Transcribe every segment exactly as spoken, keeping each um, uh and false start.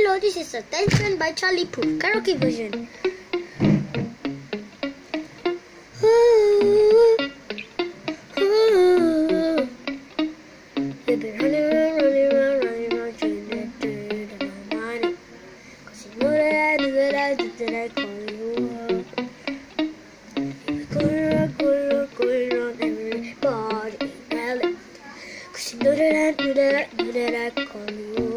Hello, this is Attention by Charlie Puth, karaoke version. Ooh, ooh. We've been running around, running around, running around, trying to do the no money. Cause you know that I do that, I do that, I call you up. You're going around, going around, going around, everybody ain't valid. Cause you know that I do that, I do that, I call you up.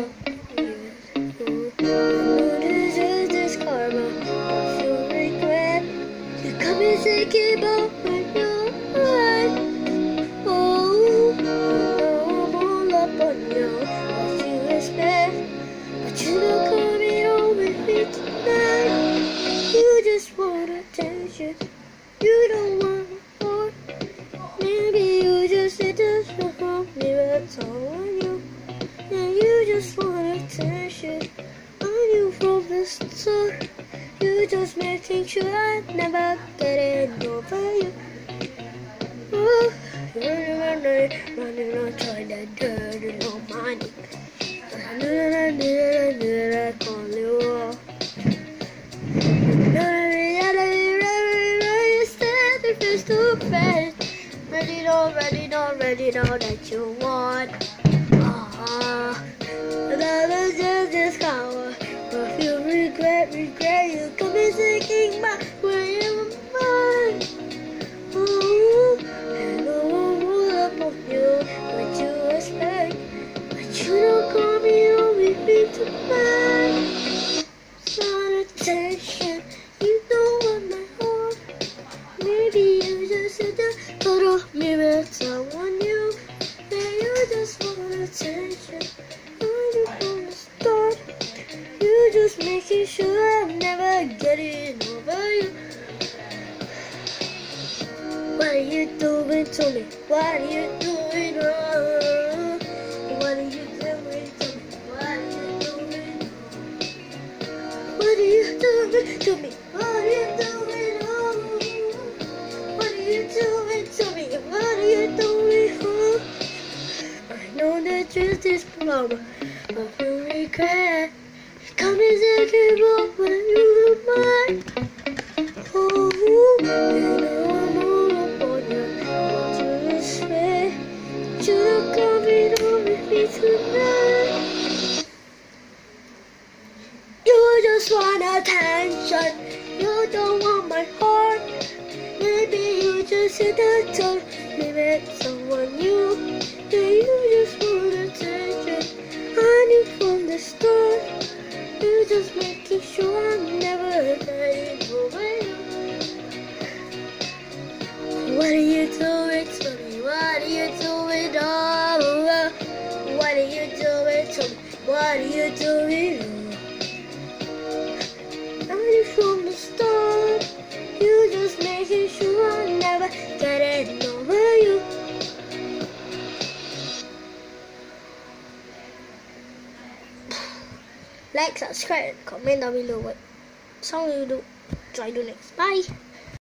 Thinking about when you're right. Oh, I'm all up on you, what you expect, but you don't come in home with me tonight. You just want attention, you don't want more. Maybe you just need to show me what's on you, and you just want attention. I knew from the start. You just making sure I never get it over you. Oh, running around, running around, trying to dirty no money. I knew that I knew that I knew that I call you up. Standing face to face, ready, no, ready, no, ready, no, that you want. Ah, that was just this power. But you regret, regret, you come in thinking about where you were. Ooh, and no one will up on you, what you expect, but you don't call me home with me tonight. Some attention, you don't want my heart. Maybe you just said that, but oh, maybe it's someone new. Yeah, you just want attention, I knew from the start. You just making sure I'm never getting over you. What are you doing to me? What are you doing wrong? What are you doing to me? What are you doing? What are you doing to me? What are you doing wrong? What are you doing to me? What are you doing wrong? I know the truth is problem, but you regret. Come and think about when you were mine. Oh, you know I'm all up on you, what you expect. You don't come in home with me tonight. You just want attention, you don't want my heart. Maybe you just hit the door, maybe it's someone new. Yeah, you just want attention, I knew from the start. You just making sure I'm never getting over you. What are you doing to me? What are you doing? Oh, what are you doing to me? What are you doing? I knew from the start. You just making sure I'm never getting over you. Like, subscribe, comment down below what song you do, try to do next. Bye.